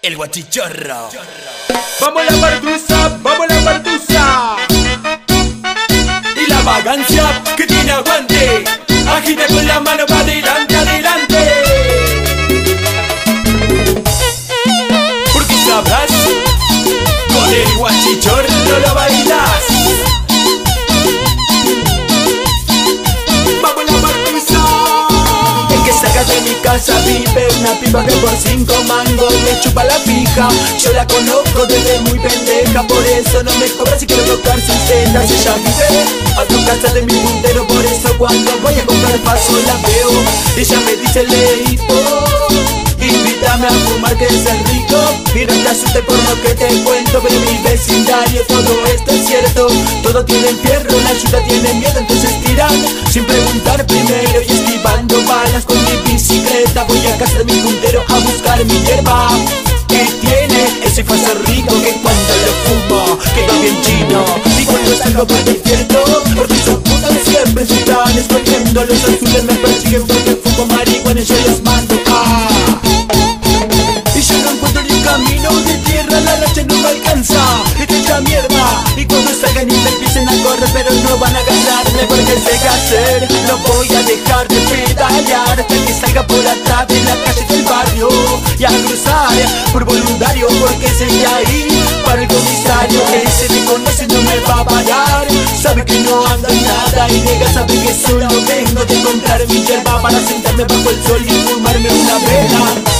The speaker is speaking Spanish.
El guachichorro. Vamos a la partusa, vamos a la partusa. Y la vagancia que tiene aguante, agita con la mano para adelante, adelante. Porque sabrás, con el guachichorro lo bailas. Vamos a la partusa. El que salga de mi casa vive una pipa que por 5 mangos me chupa la pija. Yo la conozco desde muy pendeja, por eso no me cobra si quiero tocar sus tetas. Ella vive a tu casa de mi puntero, por eso cuando voy a comprar paso la veo. Ella me dice leito, invítame a fumar que es el rico. Y no te asustes por lo que te cuento, pero en mi vecindario todo esto es cierto. Todo tiene fierro, la ayuda tiene miedo, entonces tiran sin preguntar primero. Y esquivando balas con mi bicicleta voy a casa de mi puntero a buscar mi hierba. Que tiene ese paso rico que cuando lo fumo quedo bien chino. Y cuando salgo por el infierno, porque esos putos siempre se están escondiendo. Los azules me persiguen porque fumo marihuana y yo los mando. Y yo no encuentro ni un camino de tierra, la noche no me alcanza. Esta mierda. Y cuando salgan y me empiecen a correr, pero no van a ganarme porque sé qué hacer. No voy a dejar de pedalear hasta que salga por atrás de la calle del barrio y a cruzar por voluntario, porque seguí ahí para el comisario que se me conoce no me va a parar. Sabe que no ando en nada y nega, sabe que solo vengo de comprar mi hierba para sentarme bajo el sol y fumarme una vela.